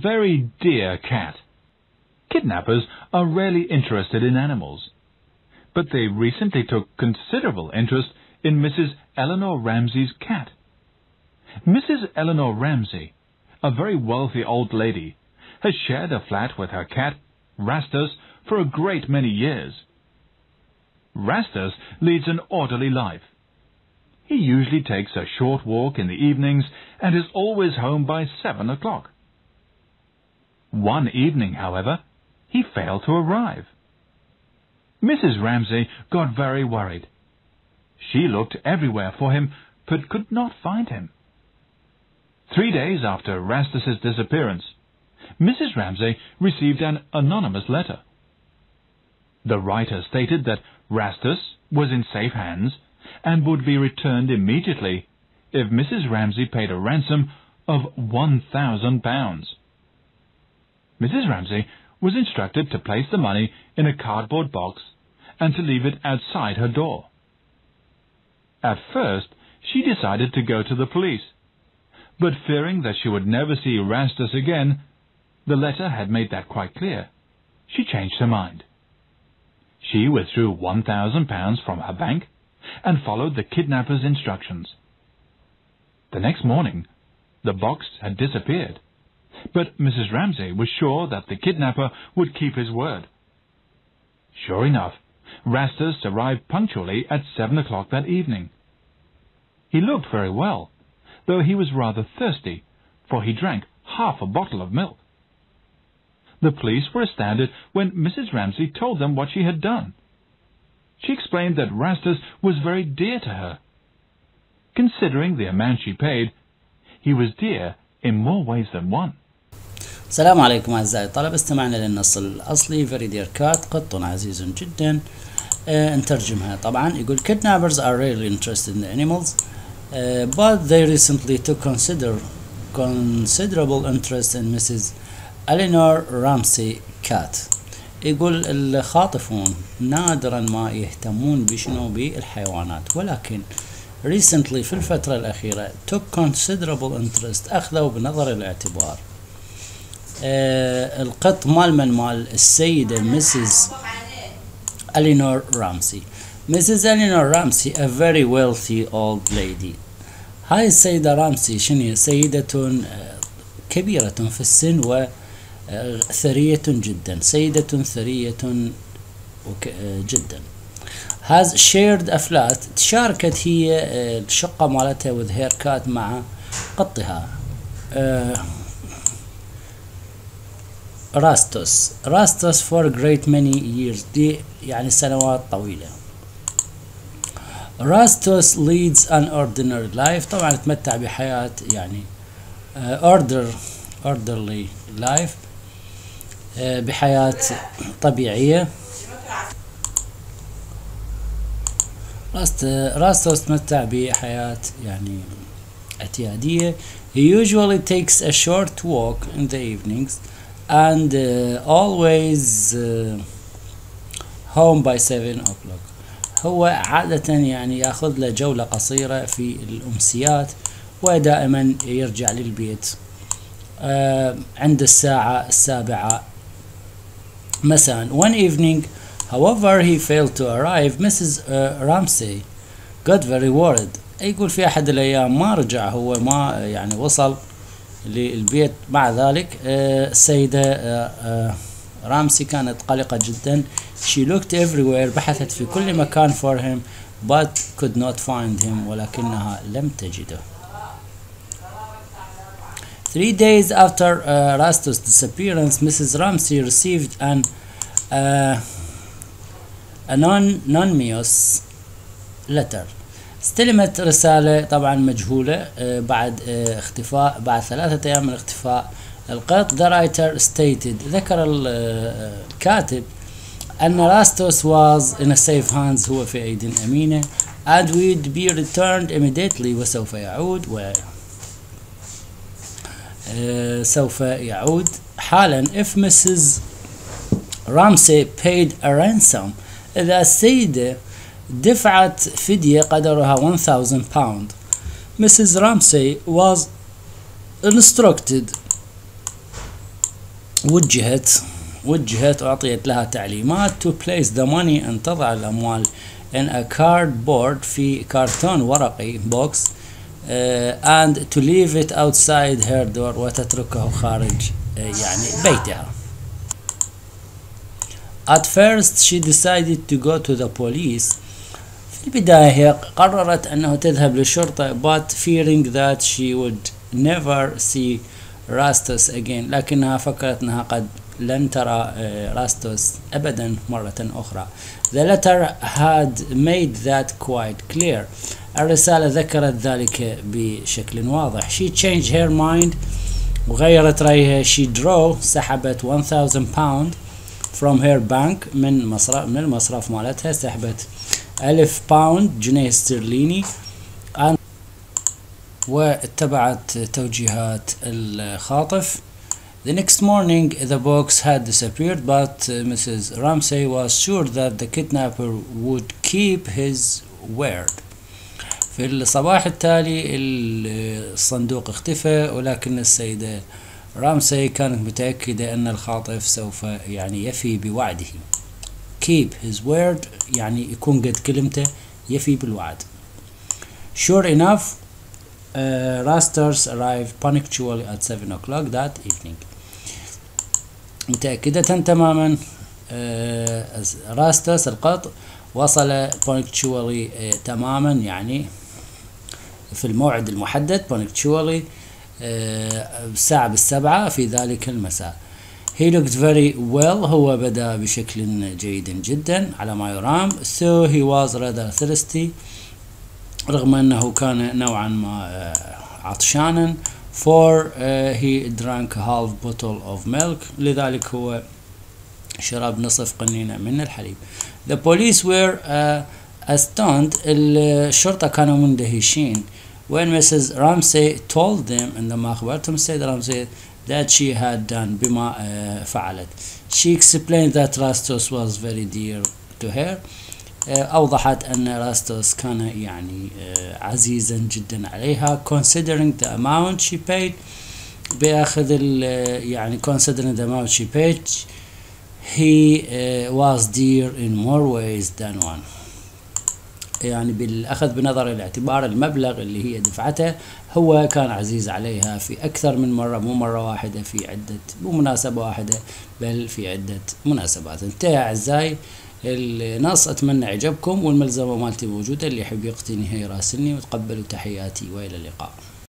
very dear cat. Kidnappers are rarely interested in animals, but they recently took considerable interest in Mrs. Eleanor Ramsey's cat. Mrs. Eleanor Ramsey, a very wealthy old lady, has shared a flat with her cat, Rastus, for a great many years. Rastus leads an orderly life. He usually takes a short walk in the evenings and is always home by 7 o'clock. One evening, however, he failed to arrive. Mrs. Ramsey got very worried. She looked everywhere for him, but could not find him. 3 days after Rastus's disappearance, Mrs. Ramsey received an anonymous letter. The writer stated that Rastus was in safe hands and would be returned immediately if Mrs. Ramsey paid a ransom of £1,000. Mrs. Ramsey was instructed to place the money in a cardboard box and to leave it outside her door. At first, she decided to go to the police, but fearing that she would never see Rastus again, the letter had made that quite clear, she changed her mind. She withdrew £1,000 from her bank and followed the kidnapper's instructions. The next morning, the box had disappeared, but Mrs. Ramsey was sure that the kidnapper would keep his word. Sure enough, Rastus arrived punctually at 7 o'clock that evening. He looked very well, though he was rather thirsty, for he drank half a bottle of milk. The police were astounded when Mrs. Ramsey told them what she had done. She explained that Rastus was very dear to her. Considering the amount she paid, he was dear in more ways than one. السلام عليكم أعزائي الطلبة، استمعنا للنص الأصلي very dear cat، قط عزيز جدا. نترجمها طبعا. يقول kidnappers are rarely interested in the animals, but they recently took considerable interest in Mrs. Eleanor Ramsey cat. يقول الخاطفون نادرا ما يهتمون بشنو بالحيوانات، ولكن recently في الفترة الأخيرة took considerable interest أخذوا بنظر الاعتبار القط مال السيدة Mrs. Eleanor Ramsey. Mrs. Eleanor Ramsey a very wealthy old lady. هاي السيدة رامسي شنو سيدة كبيرة في السن وثرية جدا، سيدة ثرية جدا. has shared a flat، تشاركت هي الشقة مالتها with her cat مع قطها Rastus for a great many years، دي يعني سنوات طويلة. Rastus leads an ordinary life، طبعا يتمتع بحياة يعني orderly life، بحياة طبيعية. Rastus يتمتع بحياة يعني اعتيادية. He usually takes a short walk in the evenings and always home by 7 o'clock. هو عادة يعني ياخذ له جولة قصيرة في الأمسيات ودائما يرجع للبيت عند الساعة 7 مساء. One evening, however, he failed to arrive. Mrs. Ramsey got very worried. يقول في أحد الأيام ما رجع، هو ما يعني وصل للبيت. مع ذلك السيدة رامسي كانت قلقة جدا. She looked everywhere، بحثت في كل مكان for him but could not find him، ولكنها لم تجده. 3 days after Rastus' disappearance, Mrs. Ramsey received an anonymous letter. استلمت رسالة طبعا مجهولة بعد 3 أيام من اختفاء القط. The writer stated، ذكر الكاتب أن Rastus was in a safe hands، هو في أيدي أمينة and would be returned immediately، وسوف يعود سوف يعود حالا if Mrs. Ramsey paid a ransom، إذا السيدة دفعت فدية قدرها £1,000. Mrs. Ramsey was instructed وجهت أعطيت لها تعليمات to place the money أن تضع الأموال in a cardboard في كرتون ورقي box and to leave it outside her door وتتركه خارج يعني بيتها. At first she decided to go to the police. في البداية هي قررت أنه تذهب للشرطة but fearing that she would never see راستوس again، لكنها فكرت أنها قد لن ترى راستوس أبدا مرة أخرى. The letter had made that quite clear. الرسالة ذكرت ذلك بشكل واضح. She changed her mind وغيرت رأيها. She سحبت 1000 pound from her bank من المصرف مالتها، سحبت 1000 باوند جنيه استرليني واتبعت توجيهات الخاطف. The next morning the box had disappeared but Mrs. Ramsey was sure that the kidnapper would keep his word. في الصباح التالي الصندوق اختفى، ولكن السيدة رامسي كانت متأكدة أن الخاطف سوف يعني يفي بوعده. keep his word يعني يكون قد كلمته، يفي بالوعد. Sure enough Rastos arrived punctually at 7 o'clock that evening. متأكدة تماما راستوس القط وصل punctually تماما يعني في الموعد المحدد punctually الساعة 7 في ذلك المساء. He looked very well. هو بدأ بشكل جيد جدا على ما يرام. So he was rather thirsty. رغم أنه كان نوعا ما عطشانا. For he drank half bottle of milk. لذلك هو شرب نصف قنينة من الحليب. The police were astounded. الشرطة كانوا مندهشين. When Mrs. Ramsey told them عندما أخبرتهم السيدة رامسي that she had done بما فعلت. She explained that Rastos was very dear to her. أوضحت أن راستوس كان يعني عزيزا جدا عليها. Considering the amount she paid بأخذ يعني considering the amount she paid he was dear in more ways than one. يعني بالأخذ بنظر الاعتبار المبلغ اللي هي دفعته هو كان عزيز عليها في أكثر من مرة، مو مرة واحدة، في عدة، مو مناسبة واحدة بل في عدة مناسبات. انتهى أعزائي النص. أتمنى إعجابكم، والملزمة مالتي موجودة، اللي يحب يقتني هي يراسلني، وتقبلوا تحياتي وإلى اللقاء.